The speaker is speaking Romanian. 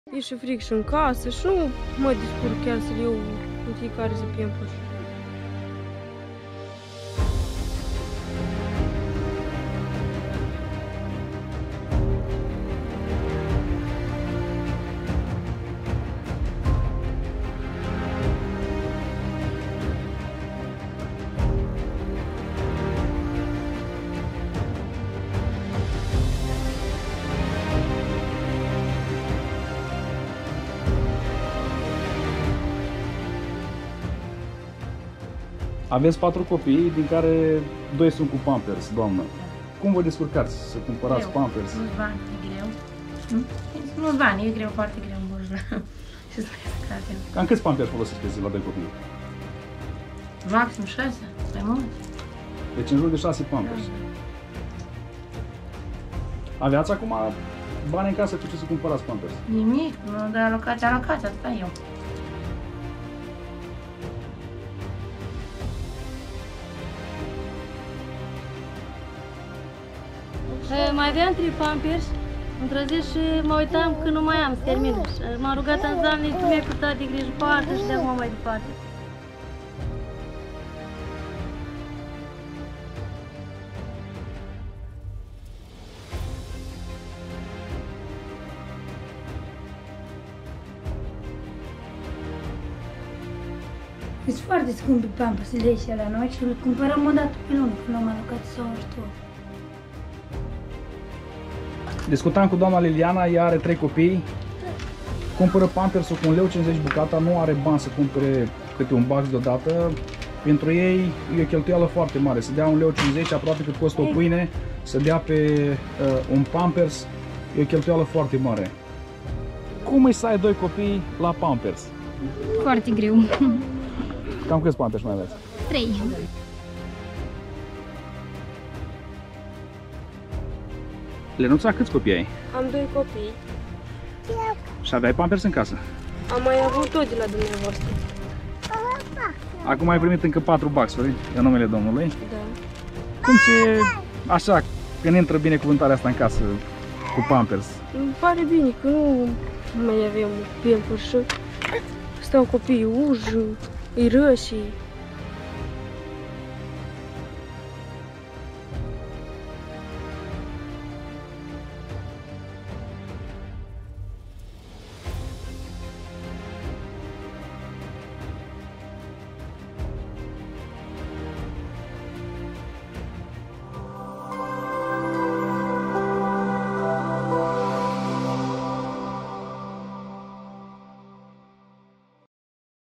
E și fric și în casă și nu mă descurc chiar să le iau în fiecare zi Pampers. Aveți 4 copii, din care 2 sunt cu Pampers, doamnă. Cum vă descurcați să cumpărați Pampers? Nu-ți bani, e greu. Nu-ți bani, e greu, foarte greu în burjă. Și să scade. Cam câți Pampers folosiți pe zi la 2 copii? Maxim 6, mai mult. Deci în jur de 6 Pampers. Aveați acum bani în casă cu ce să cumpărați Pampers? Nimic, nu de alocație, atâta eu. Mai aveam 3 Pampers, îmi trezesc și mă uitam că nu mai am, să termin. M-am rugat în zalnic că mi-a purtat de grijă pe altă și de acum mai departe. Sunt foarte scumpe Pampersele ăștia la noi și le cumpărăm o dată pe lună, când am alocat sau ajutor. Discutam cu doamna Liliana, ea are 3 copii, cumpără Pampers-ul cu 1,50 lei bucata, nu are bani să cumpere câte un box deodată. Pentru ei e o cheltuială foarte mare, să dea 1,50 lei, aproape cât costă o pâine, să dea pe un Pampers, e o cheltuială foarte mare. Cum e să ai 2 copii la Pampers? Foarte greu. Cam câți Pampers mai aveți? 3. Lenuța, câți copii ai? Am 2 copii. Și aveai Pampers în casă? Am mai avut tot de la dumneavoastră. Acum ai primit încă 4 boxuri în numele Domnului. Da. Cum ți-e așa, când intră binecuvântarea asta în casă cu Pampers? Îmi pare bine că nu mai avem Pampers și stau copiii uși, îi ră și